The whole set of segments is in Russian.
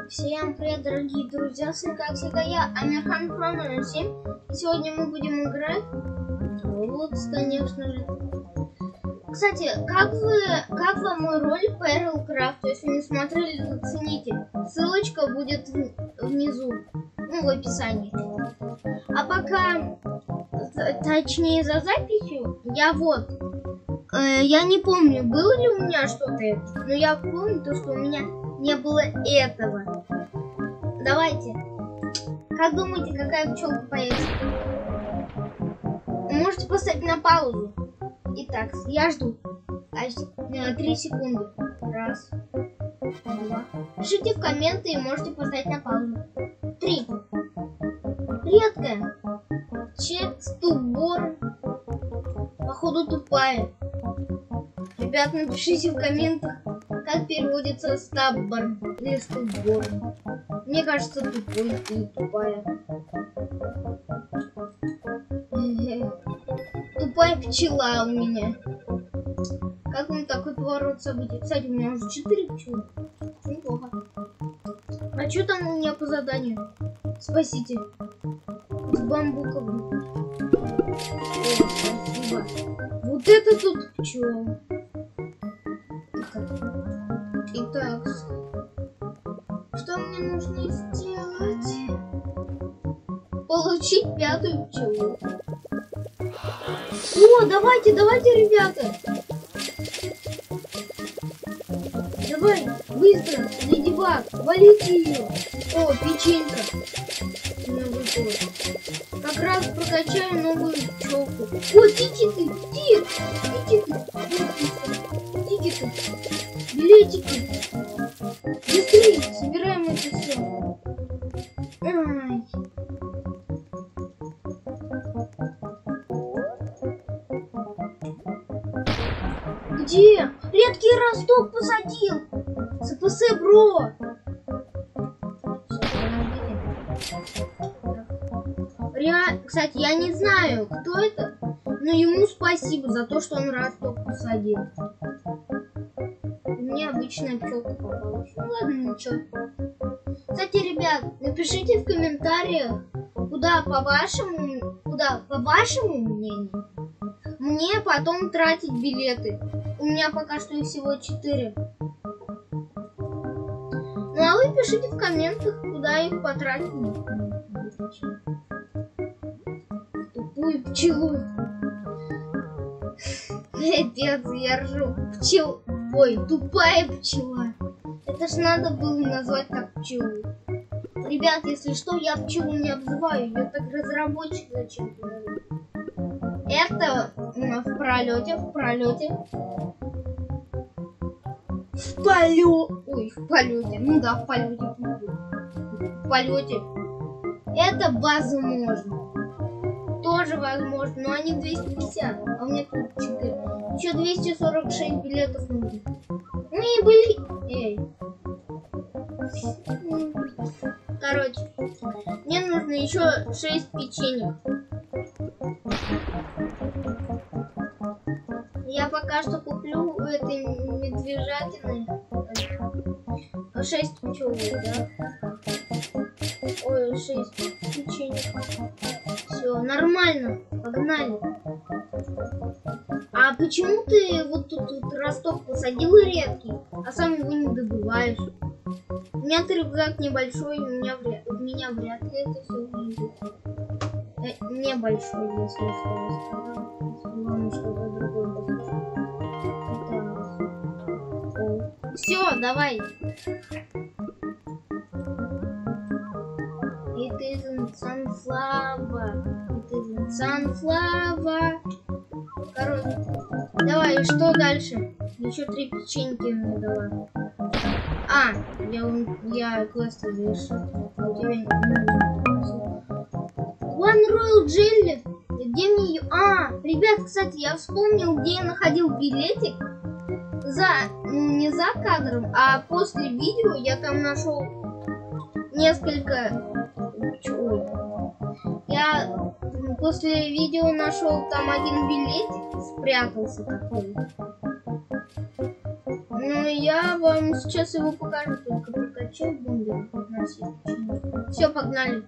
Всем привет, дорогие друзья, с вами, как всегда, я, Амирхан Про номер 7. И сегодня мы будем играть в Roblox, конечно же. Кстати, как вам мой ролик по Эрлкрафт? Если не смотрели, зацените. Ссылочка будет внизу, ну, в описании. А пока, точнее, за записью, я не помню, было ли у меня что-то, но я помню то, что у меня не было этого. Давайте. Как думаете, какая пчелка появится? Можете поставить на паузу. Итак, я жду. 3 секунды. Раз. Два. Пишите в комменты и можете поставить на паузу. 3. Редкая. Чекстубор. Походу тупая. Ребят, напишите в комментах, как переводится стаббор или стуббор. Мне кажется, тупой или тупая. Тупая пчела у меня. Как вам такой поворот событий? Кстати, у меня уже 4 пчелы. Неплохо. А что там у меня по заданию? Спасите. С бамбуковым. О, спасибо. Вот это тут пчела. Итак, что мне нужно сделать? Получить 5-ю пчелу. О, давайте, ребята. Давай, быстро, Леди Баг, валите ее. О, печенька. У меня выпало. Как раз прокачаю новую пчелку. О, тикеты, тикеты. Билетики. Быстрее, собираем это все. Ай. Где? Редкий росток посадил. СПС, бро. Кстати, я не знаю, кто это, но ему спасибо за то, что он росток посадил. Мне обычная пчелка попалась. Ну ладно, ничего. Кстати, ребят, напишите в комментариях, куда по вашему мнению мне потом тратить билеты. У меня пока что их всего 4. Ну а вы пишите в комментах, куда их потратить. Тупую пчелу. Капец, я ржу. Ой, тупая пчела. Это ж надо было назвать так пчелу. Ребят, если что, я пчелу не обзываю. Я так разработчик зачем-то говорю. Это в пролете. В полете. Ну да, в полете. В полете. Это возможно. Тоже возможно, но они 250. А у меня тут 4. Еще 246 билетов нужно. Ну и были. Эй. Короче, мне нужно еще 6 печенек. Я пока что куплю у этой медвежатины 6 пчел, да? Ой, 6 печенек. Все, нормально, погнали. А почему ты вот тут росток посадил редкий, а сам его не добываешь? У меня рюкзак небольшой, у меня вряд ли это все выйдет. Небольшой, если что. Главное, что-то другое. Все, давай. It isn't sunflower. Короче, давай, что дальше? Еще 3 печеньки мне дала. А, я квест завершил. А у тебя не One Royal Jelly. Где мне ее? А, ребят, кстати, я вспомнил, где я находил билетик. Не за кадром, а после видео я там нашел несколько. Я после видео нашел там один билетик, спрятался такой. Ну, я вам сейчас его покажу, только прокачай бомбер. Все, погнали.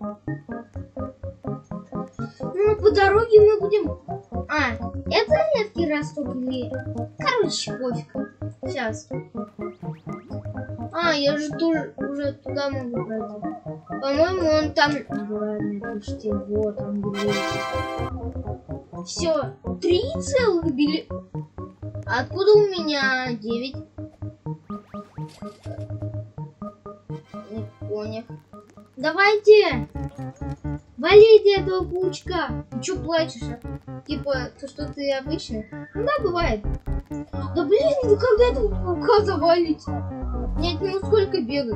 Ну, по дороге мы будем... А, это редкий росток или... Короче, пофиг. Сейчас. А, я же тоже уже туда могу пройти. По-моему, он там... Ладно, почти. Вот он билет. Все. 3 целых билета. Откуда у меня 9? Не понял. Давайте! Валите этого паучка! Ты чё плачешь? А? Типа, то, что ты обычный? Ну да, бывает. Да блин, вы когда этого паука завалите? Нет, ну сколько бегать?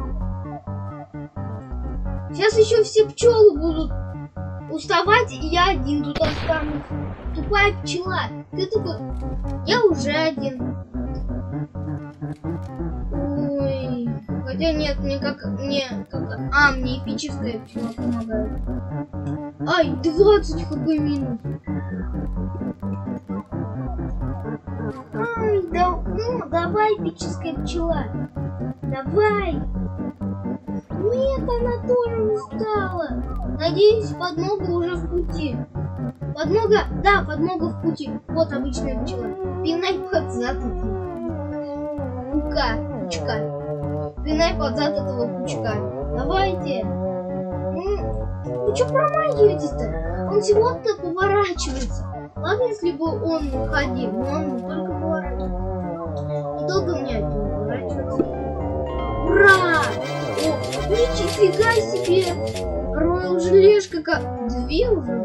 Сейчас еще все пчелы будут уставать, и я один тут останусь. Тупая пчела. Ты такой... Я уже один. Ой. Хотя нет, мне как... мне эпическая пчела помогает. Ай, 20 хп минус. Ай, да... Ну, давай, эпическая пчела. Давай. Нет, она тоже устала. Надеюсь, подмога уже в пути. Подмога, да, подмога в пути. Вот обычная пчела. Пинай под зад этого пучка. Пинай под зад этого пучка. Давайте. Вы что промахиваетесь-то? Он всего-то поворачивается. Ладно, если бы он ходил, но он только поворачивается. Долго мне от него поворачиваться. Ура! О, нифига себе! Роял желешка как... 2 уже?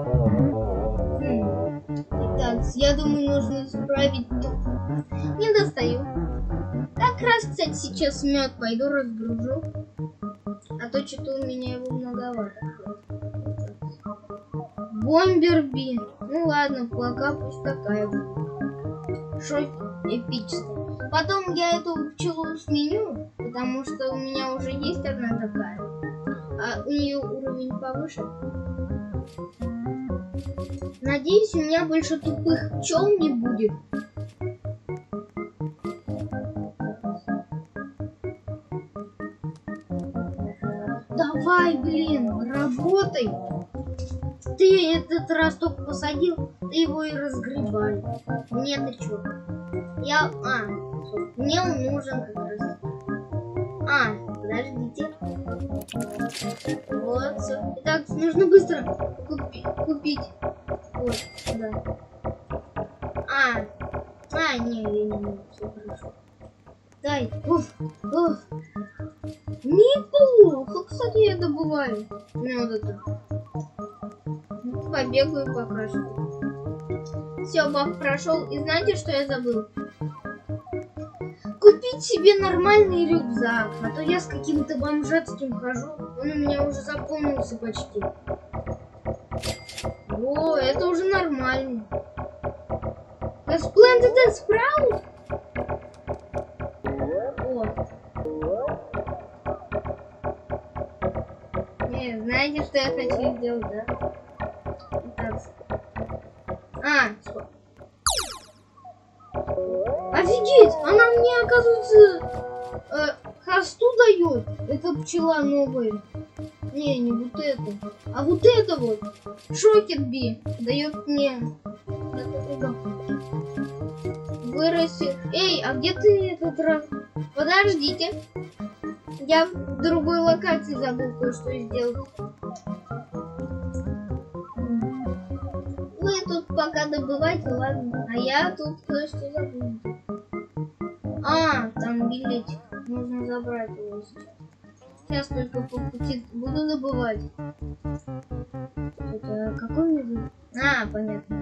Так, я думаю, нужно исправить тут. Не достаю. Как раз, кстати, сейчас мед пойду разгружу. А то что-то у меня его многовато. Бомберби. Ну ладно, плака пусть такая будет. Шок эпическая. Потом я эту пчелу сменю, потому что у меня уже есть одна такая. А у нее уровень повыше. Надеюсь, у меня больше тупых пчел не будет. Давай, блин, работай. Ты этот росток посадил, ты его и разгребай. Мне-то что? Мне он нужен как раз. Подождите. Вот, все. Итак, нужно быстро купить. Вот, да. Не, я не могу, все хорошо. Дай. Неплохо, кстати, я добываю. Ну, вот это. Побегаю, покрашу. Все, баг прошел. И знаете, что я забыл? Купить себе нормальный рюкзак. А то я с каким-то бомжатским хожу. Он у меня уже заполнился почти. О, это уже нормально. Splendid and Sprout? Не, знаете, что я хочу сделать, да? Офигеть! Она мне, оказывается, хосту дает. Это пчела новая. Не вот это. А вот это вот. Шокетби дает мне. Вырастет. Эй, а где ты этот раз? Подождите. Я в другой локации забыл кое-что сделать. Вы тут пока добывайте, ладно. А я тут кое-что забыл. Там билетик. Нужно забрать его сейчас. Сейчас только по пути буду добывать. Это какой язык? Понятно.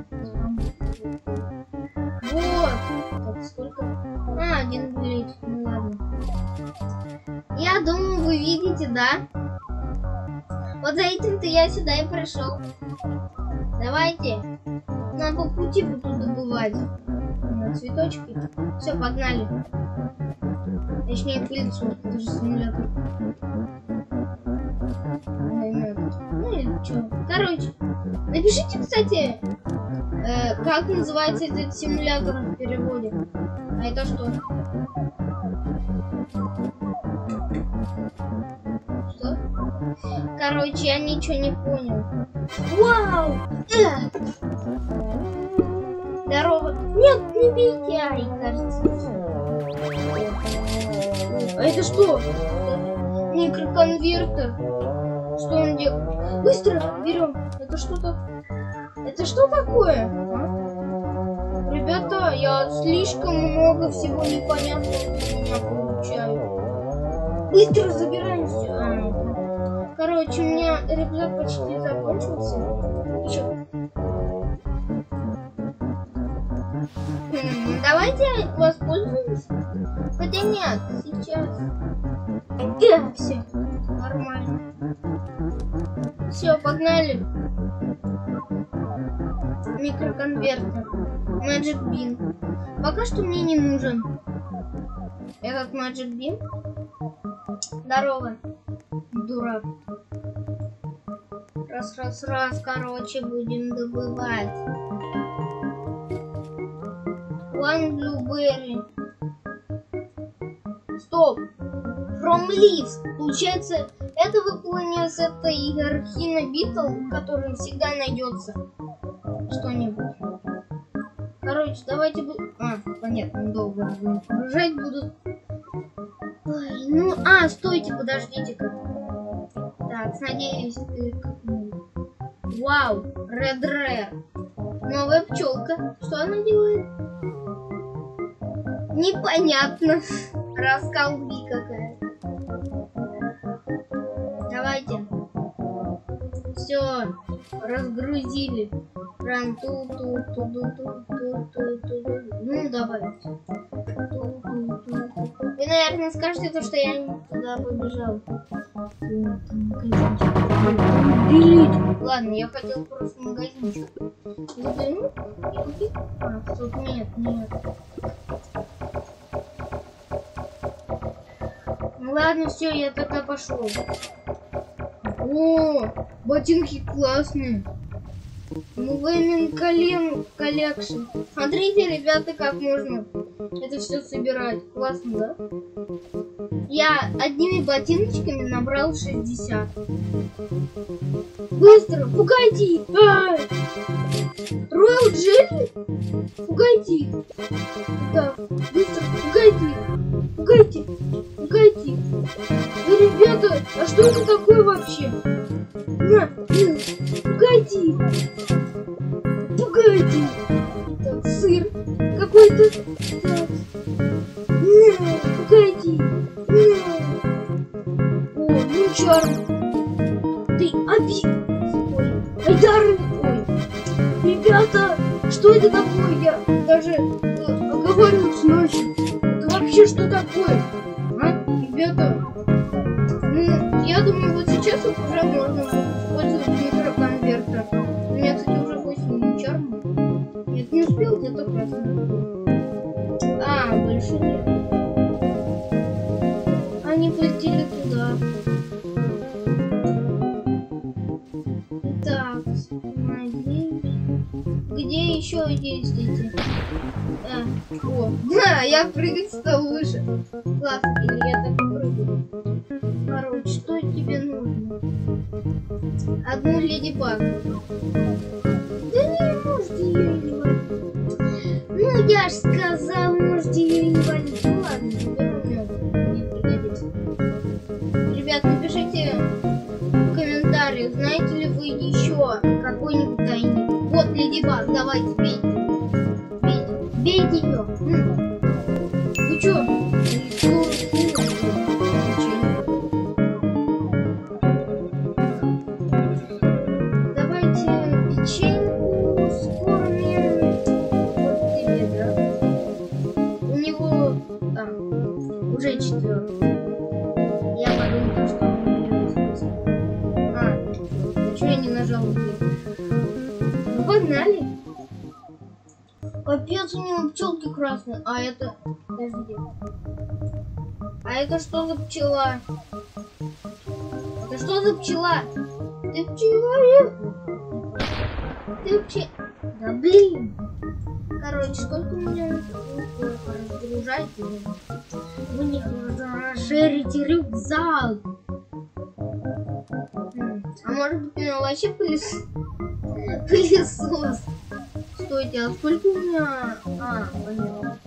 Вот. Так, сколько? 1 билетик. Ну ладно. Я думаю, вы видите, да? Вот за этим-то я сюда и пришел. Давайте. Нам по пути буду добывать. Цветочки. Все, погнали. Точнее, пыльцу. Это же симулятор. Ну или что? Короче. Напишите, кстати, как называется этот симулятор в переводе. А это что? Что? Короче, я ничего не понял. Вау! Здорово. Нет, не бейте, ай, кажется. А это что? Микроконвертер. Что он делает? Быстро берем. Это что-то... Это что такое? А? Ребята, я слишком много всего непонятного у меня получаю. Быстро забираем все. Короче, у меня рюкзак почти закончился. Еще. Давайте воспользуемся. Хотя нет, сейчас. Все, нормально. Все, погнали. Микроконвертер. Magic Bean. Пока что мне не нужен этот Magic Bean. Здорово, дурак. Раз, короче, будем добывать. One blueberry. Стоп. From leaves. Получается, это выполнение с этой Архина Битл, который всегда найдется что-нибудь. Короче, давайте... понятно, долго загружать будут. Ой, ну, стойте, подождите-ка. Так, надеюсь, ты... Вау, Red Rare. Новая пчелка. Что она делает? Непонятно. Расколби какая. Давайте. Все, разгрузили. Прям Ну, давайте. Вы, наверное, скажете, то, что я не туда побежал. Ладно, я хотел просто магазинчик. Заглянуть и купить. Тут нет. Ну ладно, все, я тогда пошел. О, ботинки классные. Women Collection. Смотрите, ребята, как можно это все собирать. Классно, да? Я одними ботиночками набрал 60. Быстро, пугайте их! Royal Jelly? Пугайте их! Так, быстро, пугайте их! Пугайте их! Да, ребята, а что это такое вообще? На, пугайте их! Пугайте их! Так, сыр какой-то. Так. Пугайте их! О, ну чарм! Ты Айдар! Ой! Ребята, что это такое? Я даже оговариваюсь ночью. Это вообще что такое? Ребята? Ну, я думаю, вот сейчас уже можно использовать микроконвертер. У меня, кстати, уже 8 чармов. Нет, не успел, где-то красный. Больше нет. Они полетели туда. Так, надеюсь. Где еще есть эти? Да, я прыгать стал выше. Ладно, или я так прыгаю. Короче, что тебе нужно? Одну леди баг. Да не, можете ее не валить. Ну, я ж сказал, можете ее не валить. Ну ладно, мне пригодится. Ребят, напишите в комментариях, знаете ли вы еще какой-нибудь тайник. Вот леди баг, давайте, бейте. Бейте ее. Вы чё? Давайте печеньку с кормом. Вот тебе, да? У него уже 4. Я подумал, что он не чё я не нажал? Ну, погнали. Капец, у него пчелки красные. А это... Подожди. А это что за пчела? Это что за пчела? Ты пчела? Ты пчела? Да блин. Короче, сколько у меня разгружать? Вы не расширите рюкзак. А может быть у меня вообще пылесос? Стойте, а сколько у меня... А, понятно.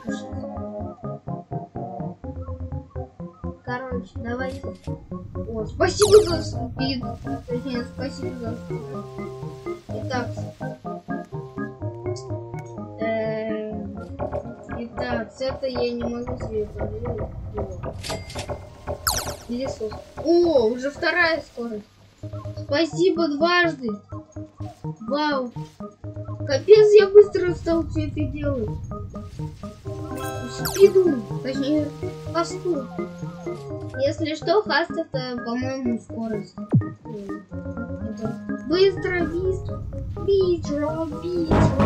Короче, давайте. О, спасибо за спид. Точнее, спасибо за спид. Итак. Итак, с этой я не могу себе поверить. Пылесос. О, уже вторая скорость. Спасибо дважды. Вау. Капец, я быстро стал все это делать. Спиду. Точнее, хасту. Если что, хаст это, по-моему, скорость. Это быстро, быстро. Быстро, быстро.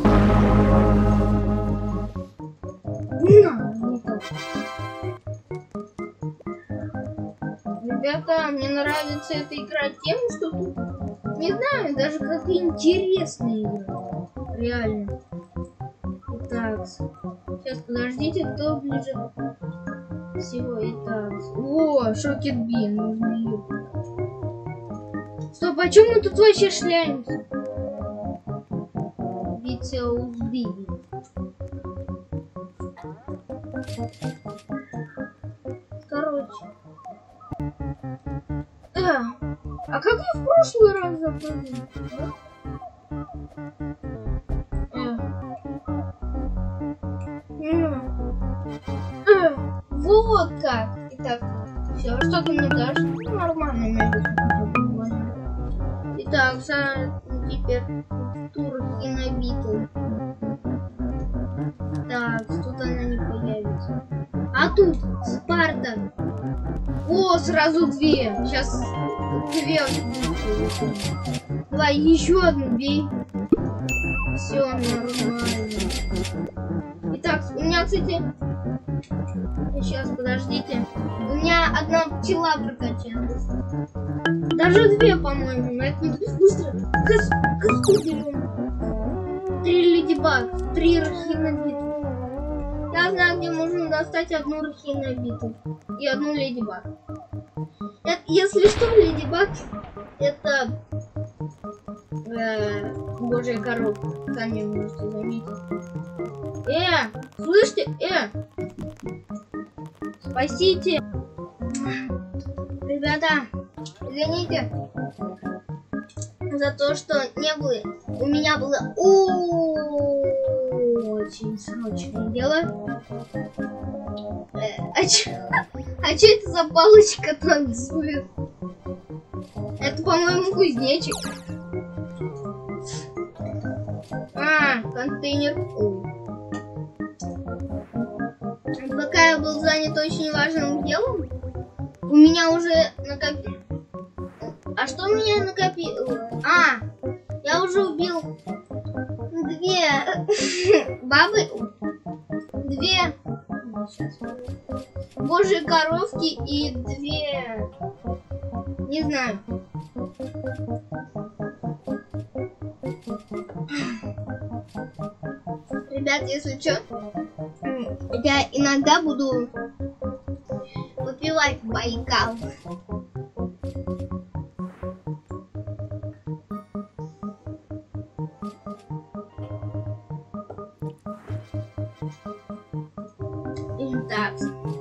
Не так. Ребята, мне нравится эта игра тем, что тут, не знаю, даже как интересная игра. Реально. Итак, сейчас подождите, кто ближе всего. Итак, о, Шокет Би, нужно ее. Стоп, а чем мы тут вообще шляемся? Витеус Биби. Короче. А как я в прошлый раз заходил? Вот как. Итак, все, что ты мне дашь? Ну, нормально, я итак, теперь Туркина Битл. Так, тут она не появится. А тут Спарта. О, сразу две. Сейчас две. Давай еще одну бей. Все нормально. Итак, у меня, кстати, сейчас подождите. У меня одна пчела прокачалась. Даже две, по-моему. Быстро. Касту берем. 3 ледибаг, 3 рахинобиты. Я знаю, где можно достать одну рахинобиту и одну ледибаг. Если что, ледибаг это божья коровка. Сами можете заметить. Слышите? Спасите. Ребята, извините за то, что не было. У меня было очень срочное дело. А что это за палочка танцует? Это, по-моему, кузнечик. Контейнер. Пока я был занят очень важным делом, у меня уже накопил. А что у меня накопило? Я уже убил 2 бабы, 2 божьи коровки и 2, не знаю. Ребят, если что, я иногда буду выпивать Байкал. Так.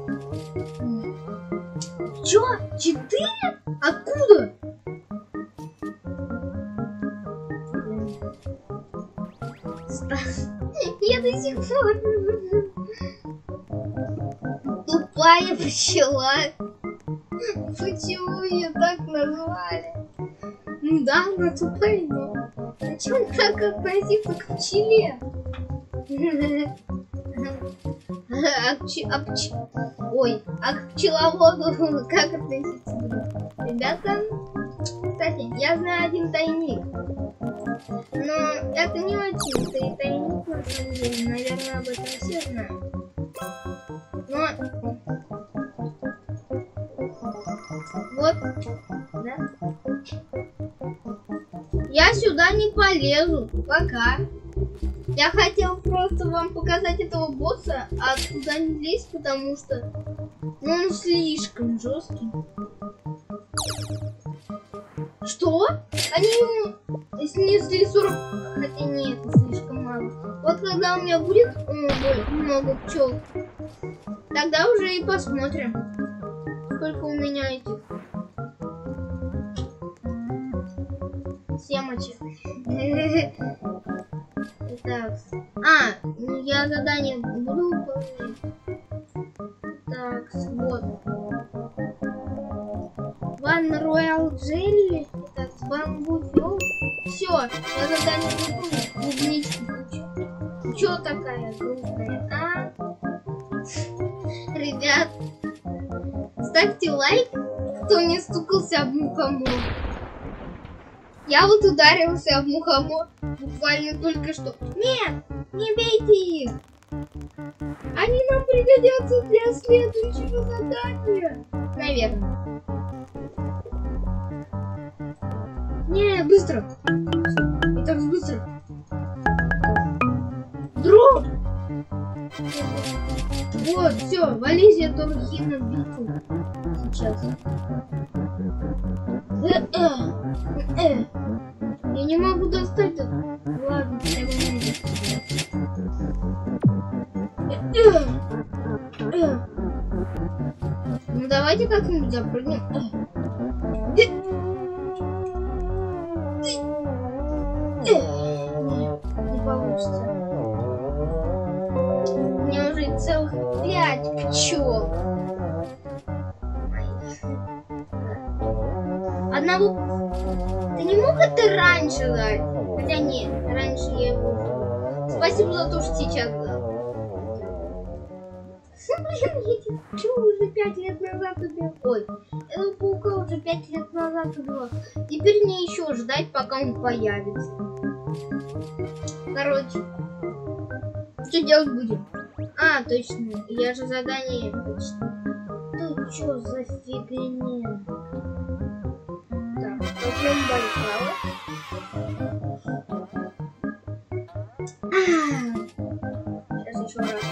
Чё? 4? Откуда? Я до сих пор тупая пчела. Почему ее так назвали? Ну да, она тупая, но зачем так относиться к пчеле? А к пчеловоду как относиться? Ребята, кстати, я знаю один тайник. Но это не очень тайник, на самом деле. Наверное, об этом все знают. Но... Вот. Да? Я сюда не полезу. Пока. Я хотел просто вам показать этого босса, а туда не лезть, потому что он слишком жесткий. Что? Они ему снесли 40... Хотя нет, это слишком мало. Вот когда у меня будет много пчел, тогда уже и посмотрим, сколько у меня этих семочек. Так. Я задание буду выполнять. Так, вот. One Royal Jelly. Так, бамбу фил. Все, я задание выполнил. Клубничку кучу. Чё такая грустная, а? Ребят, ставьте лайк, кто не стукался об мухомор. Я вот ударился об мухомор буквально только что. Нет, не бейте их. Они нам пригодятся для следующего задания. Наверное. Не, быстро. Итак, быстро. Дроп. Вот, все, вались эту рухину битву. Сейчас. Я не могу достать это. Ладно, хотя бы ну давайте как-нибудь запрыгнем. Не получится. У меня уже целых 5 пчел. Одного... Ты не мог это раньше дать? Хотя нет, раньше я его... Спасибо за то, что сейчас дал. Блин, эти пчелы уже 5 лет назад убил. Ой, этого паука уже 5 лет назад убила. Теперь мне еще ждать, пока он появится. Короче, что делать будем? А, точно, я же задание точно. Ты что за фигня? Так, пойдем Байкал. Сейчас еще раз.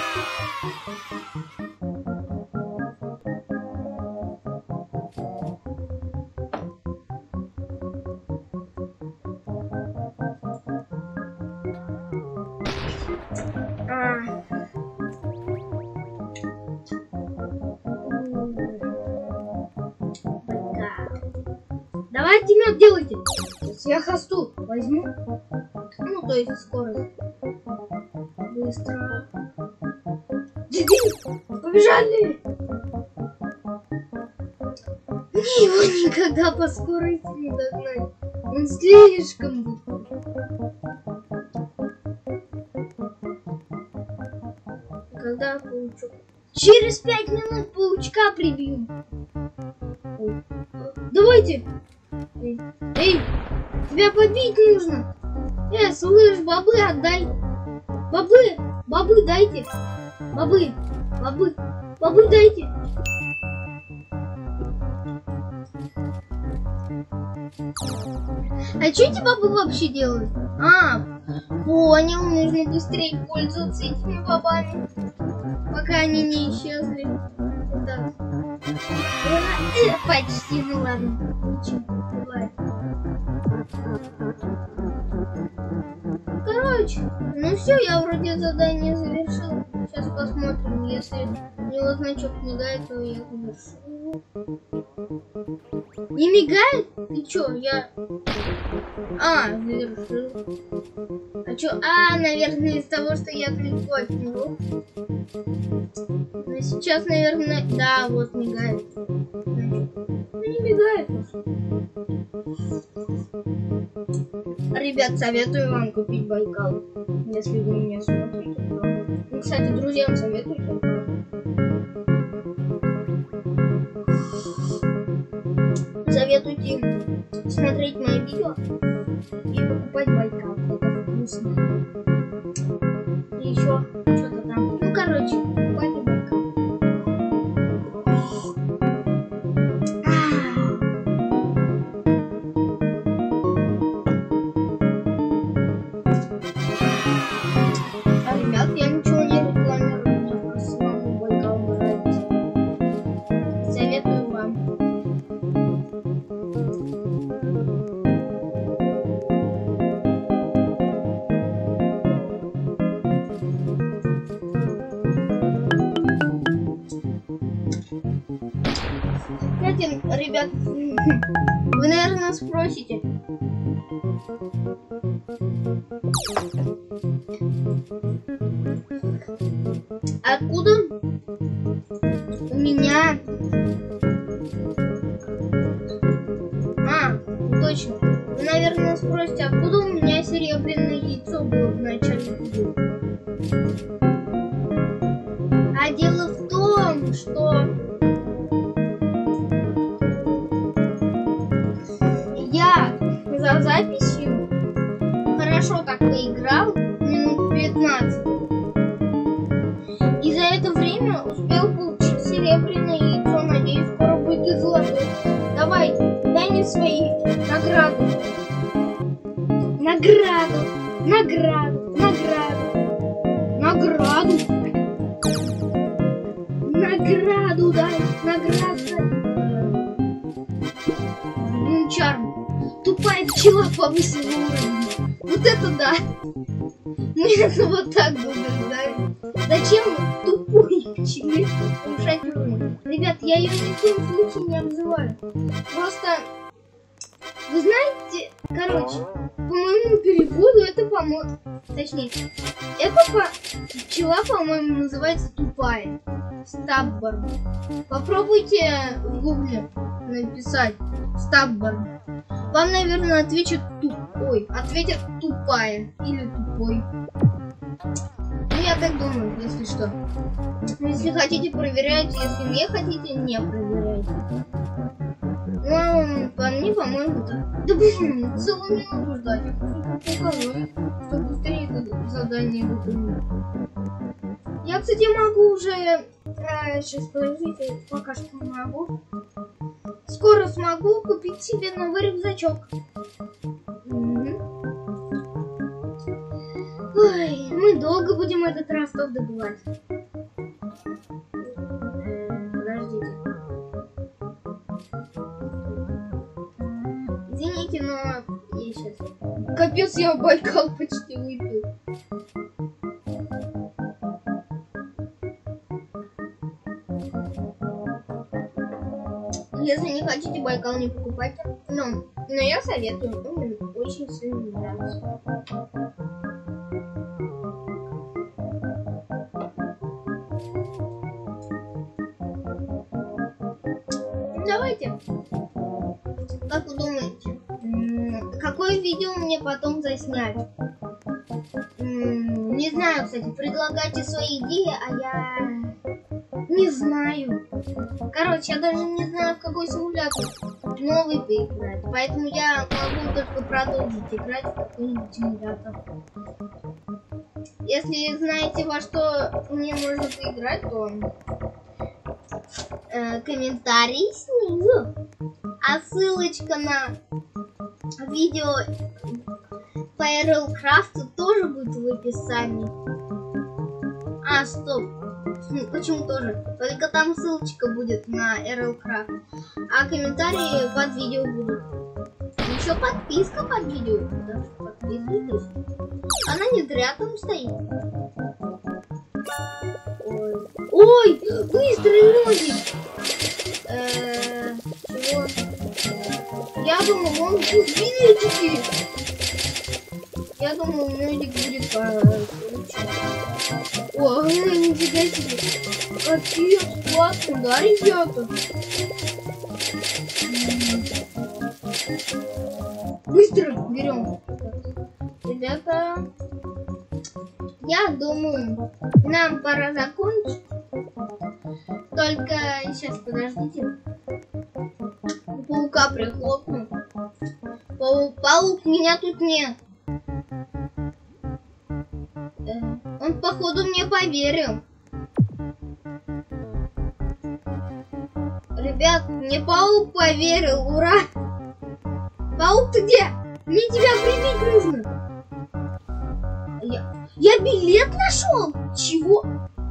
Давайте мед делайте. Сейчас я хосту возьму. Ну, то есть скорость. Быстро. Побежали! Мне его никогда по скорости не догнать. Он слишком быстрый. Когда паучок? Через 5 минут паучка прибью. Ой. Давайте! Эй, тебя побить нужно! Слышь, бобы отдай! Бобы дайте! Бобы дайте! А что эти бобы вообще делают? Понял, нужно быстрее пользоваться этими бобами, пока они не исчезли. Так. Почти, ну ладно. Ничего, бывает. Короче, ну все, я вроде задание завершил. Сейчас посмотрим, если у него значок мигает, то я завершу. Не мигает? Ты чё, я... завершил. А чё? Наверное, из того, что я далеко от него. Но сейчас, наверное... Да, вот мигает. Ну не мигает. Ребят, советую вам купить Байкал, если вы меня смотрите. Ну, кстати, друзьям советуйте. Советуйте им смотреть мои видео и покупать Байкал. Это вкусно. И еще что-то там. Ну, короче, покупайте Байкал. Кстати, ребят, вы, наверное, спросите. Откуда у меня... Точно. Вы, наверное, спросите, откуда у меня серебряное яйцо было в начале видео. А дело в том, что я за записью хорошо так поиграл, минут 15. И за это время успел получить серебряное яйцо. Надеюсь, скоро будет и золотое. Давай, дай мне свои награды. Награду дай. Чарм. Тупая пчела повысила уровень. Вот это да. Мы это вот так думаем, да? Зачем тупой пчеле повышать уровень? Ребят, я ее ни в коем случае не обзываю. Просто, вы знаете, короче, по моему переводу это по-моему... Точнее, пчела, по-моему, называется тупая. Стабборн. Попробуйте в гугле написать стабборн. Вам, наверное, ответят тупая или тупой. Ну, я так думаю, если что. Если хотите, проверяйте. Если не хотите, не проверяйте. Ну, по мне, по-моему, так. Да блин, целую минуту ждать. Я хочу показать, чтобы быстрее это задание выполнить. Я, кстати, могу уже... сейчас, подождите, пока что не могу. Скоро смогу купить себе новый рюкзачок. Ой, мы долго будем этот росток добывать. Подождите. Извините, но я сейчас... Капец, я Байкал почти выпил. Если не хотите Байкал, не покупайте. Но я советую, он мне очень сильно нравится. Давайте. Как вы думаете, какое видео мне потом заснять? Не знаю, кстати, предлагайте свои идеи, а я не знаю. Короче, я даже не знаю, в какой симулятор новый поиграть. Поэтому я могу только продолжить играть в какой-нибудь симулятор. Если знаете, во что мне можно поиграть, то комментарий снизу. А ссылочка на видео по RLCraft тоже будет в описании. А, стоп. Почему тоже? Только там ссылочка будет на RLCraft. А комментарии под видео будут. Еще подписка под видео. Да, подписывайтесь. Она не зря там стоит. Ой, быстрый ножик. Чего? Я думал, он будет билетики. Я думал, ножик будет получше. О, нифига себе. Капец, классно, да, ребята? Быстро берем. Ребята, я думаю, нам пора закончить. Только сейчас, подождите. Паука прихлопну. Паук, меня тут нет. Он, походу, мне поверил. Ребят, мне паук поверил, ура! Паук, ты где? Мне тебя прибить нужно. Я билет нашел? Чего?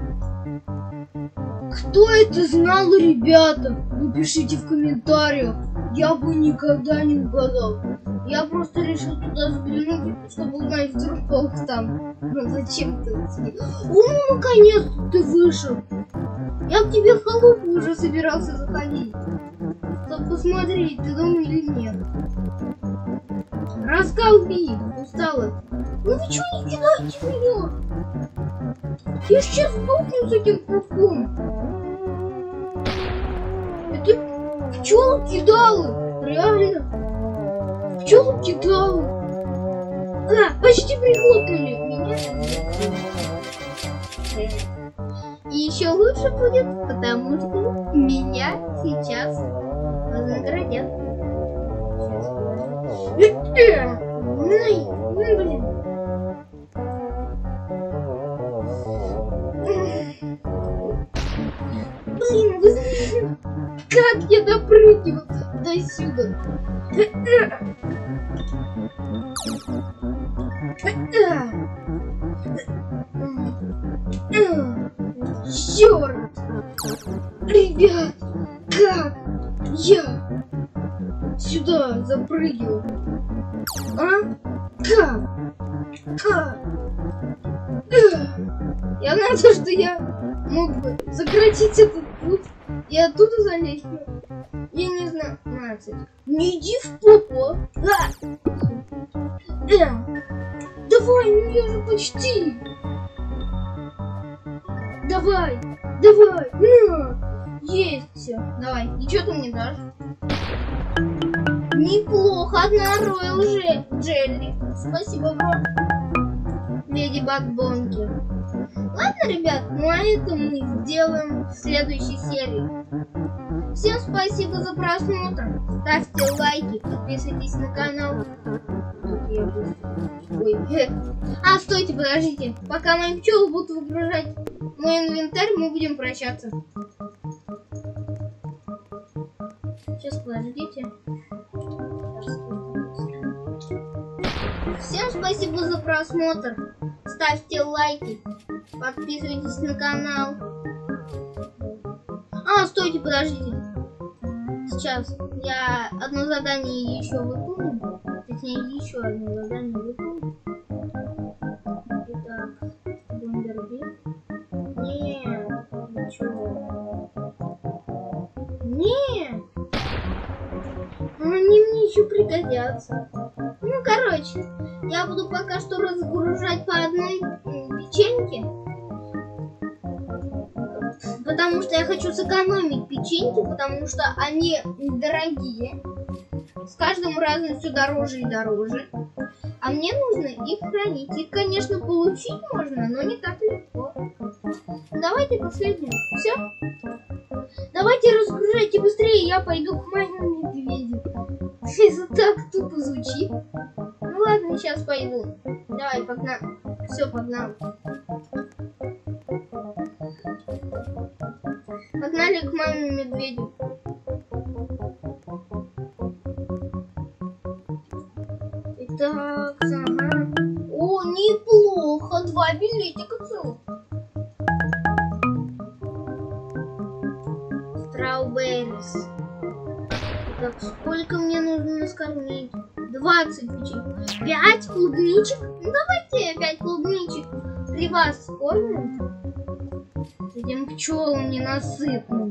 Кто это знал, ребята? Напишите в комментариях. Я бы никогда не угадал. Я просто решил туда заглянуть, чтобы узнать, вдруг паук там. Ну зачем ты? О, наконец-то ты вышел. Я к тебе в халупу уже собирался заходить. Чтобы посмотреть, ты дома или нет. Расколби, устала. Ну вы что не кидаете меня? Я сейчас сдохну с этим кружком. Это пчелы кидалы, реально. Пчелы кидалы. А, почти прихлопнули меня. И еще лучше будет, потому что меня сейчас вознаградят. Блин. Блин, вы знаете, как я допрыгиваю до сюда? Черт! Ребят, как я сюда запрыгиваю? А? Как? Я знаю, что я мог бы сократить этот путь и оттуда залезть. Я не знаю. Не иди в попу. Давай, ну я же почти. Давай. Есть все. Давай. И что ты мне дашь? Неплохо. Одна роял джелли. Спасибо, бро. Леди Баг Бонки. Ладно, ребят, ну а это мы сделаем в следующей серии. Всем спасибо за просмотр. Ставьте лайки, подписывайтесь на канал. Ой. А, стойте, подождите. Пока мои пчелы будут выгружать мой инвентарь, мы будем прощаться. Сейчас, подождите. Всем спасибо за просмотр. Ставьте лайки, подписывайтесь на канал. А, стойте, подождите. Сейчас я одно задание еще выполню. Точнее, еще одно задание выполню. Итак, бомбербит. Нет, ничего. Нет. Они мне еще пригодятся. Ну, короче, я буду пока что разгружать по одной печеньке. Потому что я хочу сэкономить печеньки, потому что они дорогие. С каждым разом все дороже и дороже. А мне нужно их хранить. Их, конечно, получить можно, но не так легко. Давайте последнее. Все. Давайте разгружайте быстрее, я пойду к моему медведю. Это так тупо звучит. Ну ладно, сейчас пойду. Давай, погнали. Все, погнали. Погнали к моему медведю. Итак, ага. О, неплохо. 2 билетика целых. Strawberries. Так, сколько мне нужно скормить? 20 печенек. 5 клубничек? Ну, давайте 5 клубничек при вас скормим. Этим пчелам ненасытным.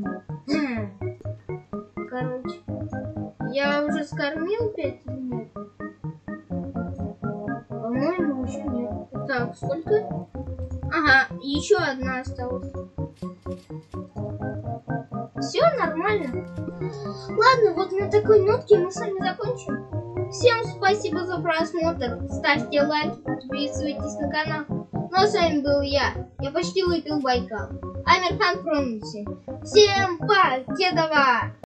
Короче, я уже скормил 5 или нет? По-моему, еще нет. Так, сколько? Ага, еще одна осталась. Все нормально. Ладно, вот на такой нотке мы с вами закончим. Всем спасибо за просмотр. Ставьте лайки, подписывайтесь на канал. Ну а с вами был я почти выпил Байкал. Амирхан Промиси. Всем покедова!